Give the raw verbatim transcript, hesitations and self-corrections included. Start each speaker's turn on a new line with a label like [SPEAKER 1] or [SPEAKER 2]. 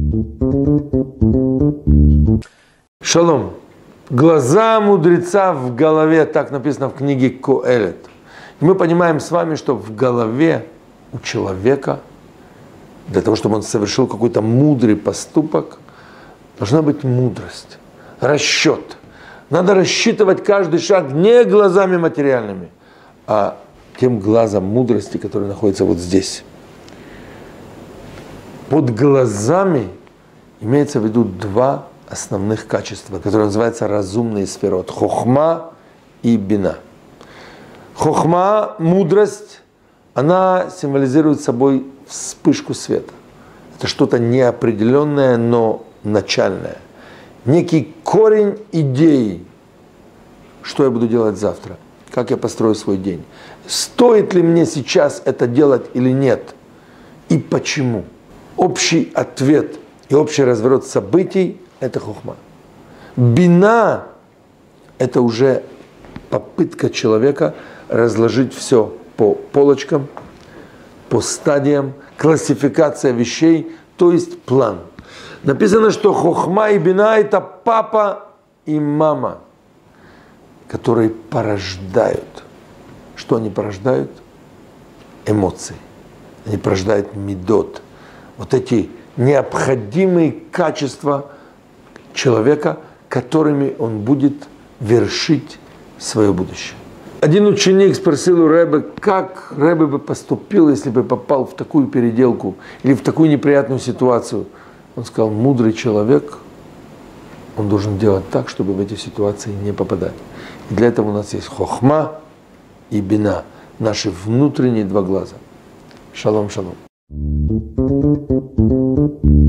[SPEAKER 1] Шалом. Глаза мудреца в голове, так написано в книге Коэлет. И мы понимаем с вами, что в голове у человека, для того, чтобы он совершил какой-то мудрый поступок, должна быть мудрость, расчет. Надо рассчитывать каждый шаг не глазами материальными, а тем глазом мудрости, который находится вот здесь. Под глазами имеется в виду два основных качества, которые называются разумные сферы. Хохма и бина. Хохма, мудрость, она символизирует собой вспышку света. Это что-то неопределенное, но начальное. Некий корень идеи, что я буду делать завтра, как я построю свой день. Стоит ли мне сейчас это делать или нет? И почему? Общий ответ и общий разворот событий – это хохма. Бина – это уже попытка человека разложить все по полочкам, по стадиям, классификация вещей, то есть план. Написано, что хохма и бина – это папа и мама, которые порождают. Что они порождают? Эмоции. Они порождают мидот. Вот эти необходимые качества человека, которыми он будет вершить свое будущее. Один ученик спросил у Ребе, как Ребе бы поступил, если бы попал в такую переделку или в такую неприятную ситуацию. Он сказал, мудрый человек, он должен делать так, чтобы в эти ситуации не попадать. И для этого у нас есть хохма и бина, наши внутренние два глаза. Шалом, шалом.